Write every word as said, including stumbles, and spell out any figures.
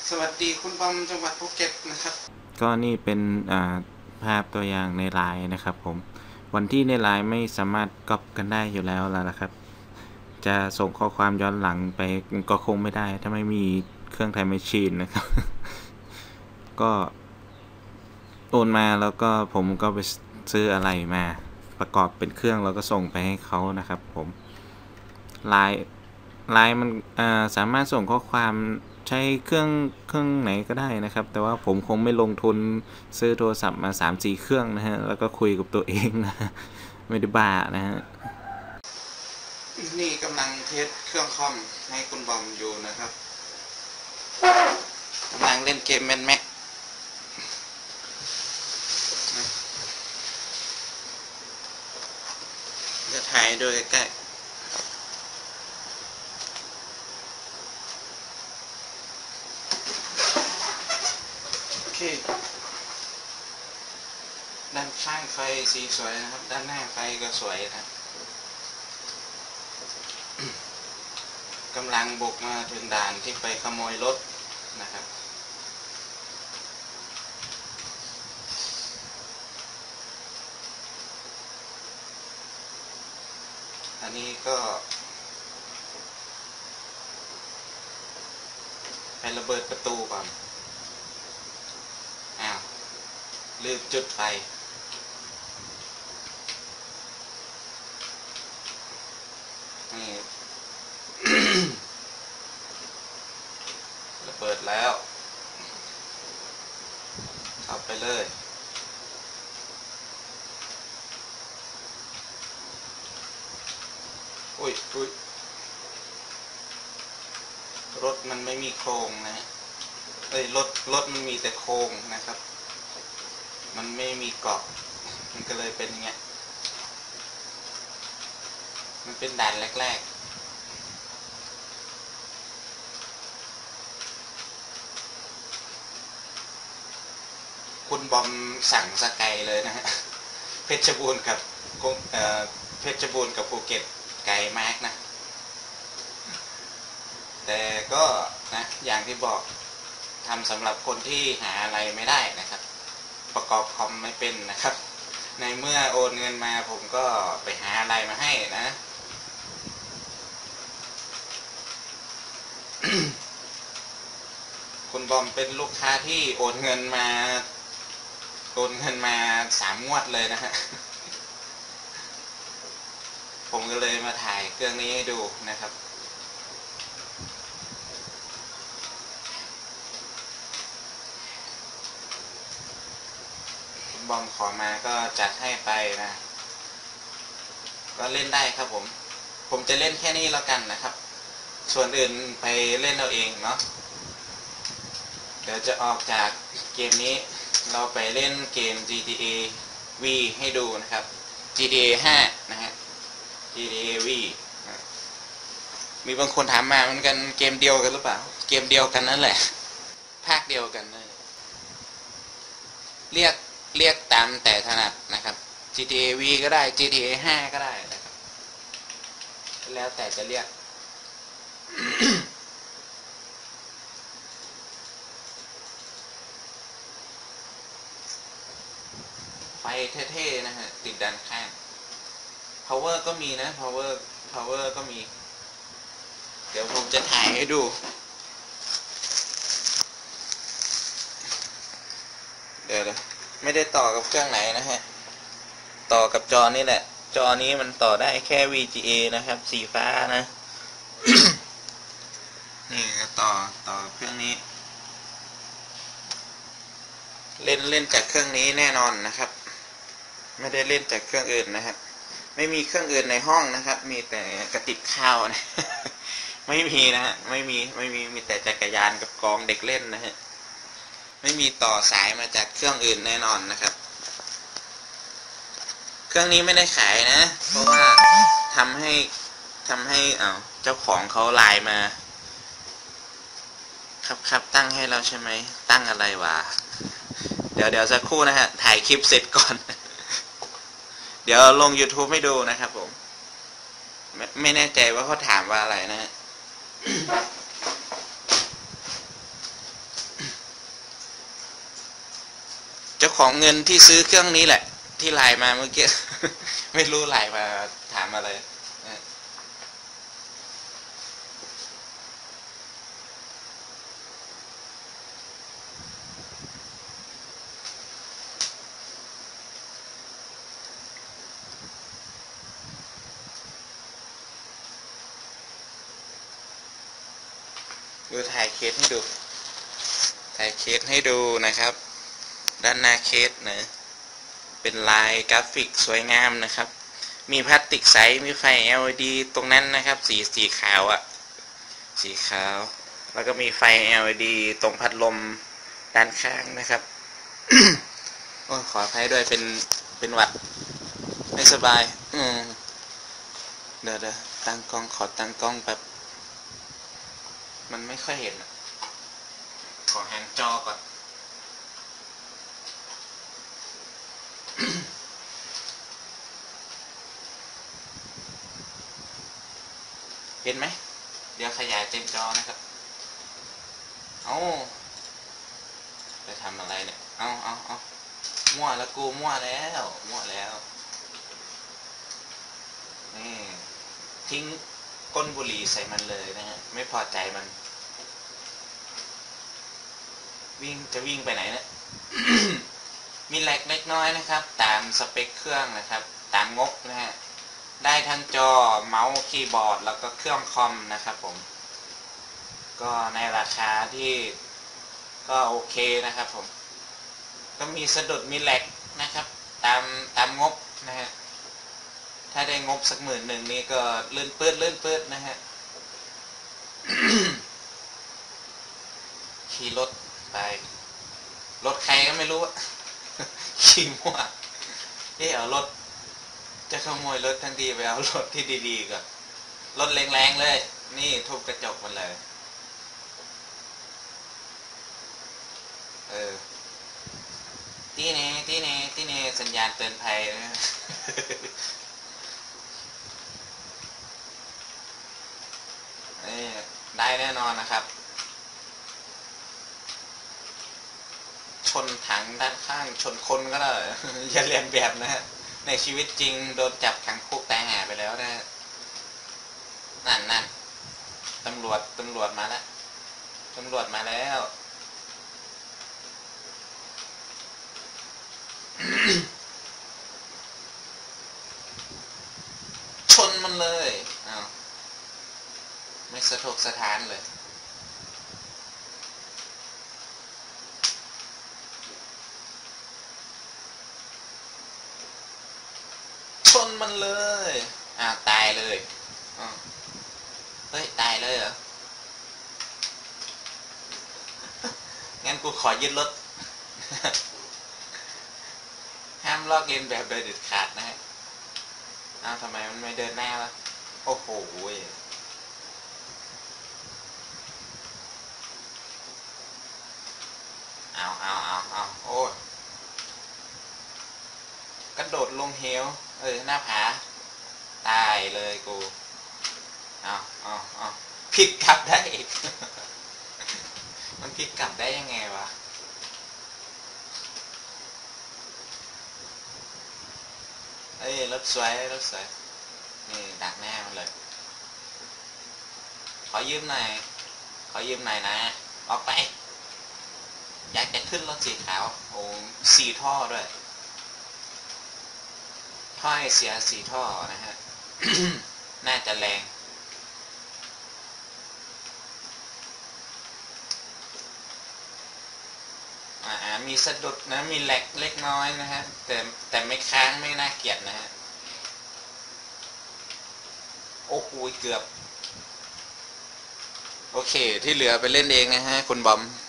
สวัสดีคุณบอมจังหวัดภูเก็ตนะครับก็นี่เป็นภาพตัวอย่างในไลน์นะครับผมวันที่ในไลน์ไม่สามารถก๊อปกันได้อยู่แล้วแล้วนะครับจะส่งข้อความย้อนหลังไปก็คงไม่ได้ถ้าไม่มีเครื่องไทม์แมชชีนนะครับก็โอนมาแล้วก็ผมก็ไปซื้ออะไรมาประกอบเป็นเครื่องแล้วก็ส่งไปให้เขานะครับผมไลน์ไลน์มันสามารถส่งข้อความใช้เครื่องเครื่องไหนก็ได้นะครับแต่ว่าผมคงไม่ลงทุนซื้อโทรศัพท์มา สามสี่ เครื่องนะฮะแล้วก็คุยกับตัวเองนะไม่ได้บ้านะฮะนี่กำลังเทสเครื่องคอมให้คุณบอมอยู่นะครับกำลังเล่นเกมแมนแม็กจะถ่ายโดยใกล้โอเคด้านข้างไฟสีสวยนะครับด้านหน้าไฟก็สวยนะกำลังบุกมาถึงด่านที่ไปขโมยรถนะครับอันนี้ก็ไประเบิดประตูก่อนอ้าวลืมจุดไฟนี่ ระเบิดแล้วเข้าไปเลยอุ้ยอุ้ยรถมันไม่มีโครงนะเอ้ยรถรถมันมีแต่โครงนะครับมันไม่มีเกาะมันก็เลยเป็นอย่างเงี้ยมันเป็นด่านแรกๆคุณบอมสั่งสกายเลยนะฮะเพชรบูรณ์กับเอ่อเพชรบูรณ์กับภูเก็ตไกลมากนะแต่ก็นะอย่างที่บอกทำสำหรับคนที่หาอะไรไม่ได้นะครับประกอบคอมไม่เป็นนะครับในเมื่อโอนเงินมาผมก็ไปหาอะไรมาให้นะ คุณบอมเป็นลูกค้าที่โอนเงินมาโอนเงินมาสามงวดเลยนะฮะ ผมก็เลยมาถ่ายเครื่องนี้ให้ดูนะครับคุณบอมขอมาก็จัดให้ไปนะก็เล่นได้ครับผมผมจะเล่นแค่นี้แล้วกันนะครับส่วนอื่นไปเล่นเอาเองเนาะเดี๋ยวจะออกจากเกมนี้เราไปเล่นเกม จี ที เอ วี ให้ดูนะครับ จี ที เอ ห้านะฮะ จี ที เอ วี มีบางคนถามมาเหมือนกันเกมเดียวกันหรือเปล่าเกมเดียวกันนั่นแหละภาคเดียวกันนะเรียกเรียกตามแต่ถนัดนะครับ จี ที เอ วี ก็ได้ จี ที เอ ห้า ก็ได้นะครับแล้วแต่จะเรียก ไฟเท่ๆนะฮะติดด้านข้าง power ก็มีนะ power power ก็มีเดี๋ยวผมจะถ่ายให้ดูเดี๋ยวไม่ได้ต่อกับเครื่องไหนนะฮะต่อกับจอนี่แหละจอนี้มันต่อได้แค่ วี จี เอ นะครับสีฟ้านะ นี่ก็ต่อต่อเครื่องนี้เล่นเล่นจากเครื่องนี้แน่นอนนะครับไม่ได้เล่นจากเครื่องอื่นนะครับไม่มีเครื่องอื่นในห้องนะครับมีแต่กระติบข้าวนะไม่มีนะฮะไม่มีไม่มีมีแต่จักรยานกับกองเด็กเล่นนะฮะไม่มีต่อสายมาจากเครื่องอื่นแน่นอนนะครับเครื่องนี้ไม่ได้ขายนะเพราะว่าทำให้ทำให้อ้าวเจ้าของเขาไลน์มาครับครับตั้งให้เราใช่ไหมตั้งอะไรวะเดี๋ยวเดี๋ยวสักครู่นะฮะถ่ายคลิปเสร็จก่อน เดี๋ยวลง YouTube ให้ดูนะครับผมไม่ไม่แน่ใจว่าเขาถามว่าอะไรนะฮะเจ้าของเงินที่ซื้อเครื่องนี้แหละ ที่ไลน์มาเมื่อกี้ ไม่รู้ไลน์มาถามอะไรนะดูถ่ายเคสให้ดูถ่ายเคสให้ดูนะครับด้านหน้าเคสนะเป็นลายกราฟิกสวยงามนะครับมีพลาสติกใสมีไฟ แอล อี ดี ตรงนั้นนะครับสีสีขาวอะสีขาวแล้วก็มีไฟ แอล อี ดี ตรงพัดลมด้านข้างนะครับ โอ้ขออภัยด้วยเป็นเป็นหวัดไม่สบายอืมเดี๋ยวเดี๋ยวตั้งกล้องขอตั้งกล้องแบบมันไม่ค่อยเห็นอะขอแฮนด์จอก่อน เห็นไหมเดี๋ยวขยายเต็มจอนะครับเอาไปทำอะไรเนี่ยเอาเอาเอามั่วแล้วกูมั่วแล้วมั่วแล้วนี่ทิ้งก้นบุหรี่ใส่มันเลยนะฮะไม่พอใจมันวิ่งจะวิ่งไปไหนเนี่ย มีแหลกเล็กน้อยนะครับตามสเปคเครื่องนะครับตามงบนะฮะได้ทั้งจอเมาส์คีย์บอร์ดแล้วก็เครื่องคอมนะครับผมก็ในราคาที่ก็โอเคนะครับผมก็มีสะดุดมีแหลกนะครับตามตามงบนะฮะถ้าได้งบสักหมื่นหนึ่งนี่ก็ลื่นปื้ดลื่นปื้ดนะฮะ ขี่รถไปรถใครก็ไม่รู้อะ ขี่มั่วเออเอารถจะขโมยรถทั้งทีไปเอารถที่ดีๆก่อนรถแรงๆเลยนี่ทุบกระจกมันเลยเออที่เน่ที่เน่ที่เน่สัญญาณเตือนภัยนะ นี่ได้แน่นอนนะครับชนถังด้านข้างชนคนก็ได้ อย่าเรียนแบบนะฮะในชีวิตจริงโดนจับขังคุกตายหาไปแล้วนะนั่นนั่นตำรวจตำรวจมาแล้วตำรวจมาแล้ว ชนมันเลยอ้าวไม่สะทกสะท้านเลยชนมันเลยอ้าวตายเลยอ้าวเฮ้ยตายเลยเหรอ งั้นกูขอยึดรถ ห้ามลอกเลียนแบบโดยเด็ดขาดนะฮะอ้าวทำไมมันไม่เดินหน้าวะโอ้โหเอาเอาเอาเอาโอ้ยกระโดดลงเหวเออหน้าผาตายเลยกูเอาเอาเอาพลิกกลับได้อีก มันพลิกกลับได้ยังไงวะเอ้ยรถสวยรถสวยนี่ดักหน้ามันเลยขอยืมหน่อยขอยืมหน่อยนะออกไปอยากจะขึ้นรถสีขาวโอ้สีท่อด้วยท่อไอเสียสีท่อนะฮะ น่าจะแรงอ่ามีสะดุดนะมีแหลกเล็กน้อยนะฮะแต่แต่ไม่ค้างไม่น่าเกลียดนะฮะโอ้โหเกือบโอเคที่เหลือไปเล่นเองนะฮะคุณบอม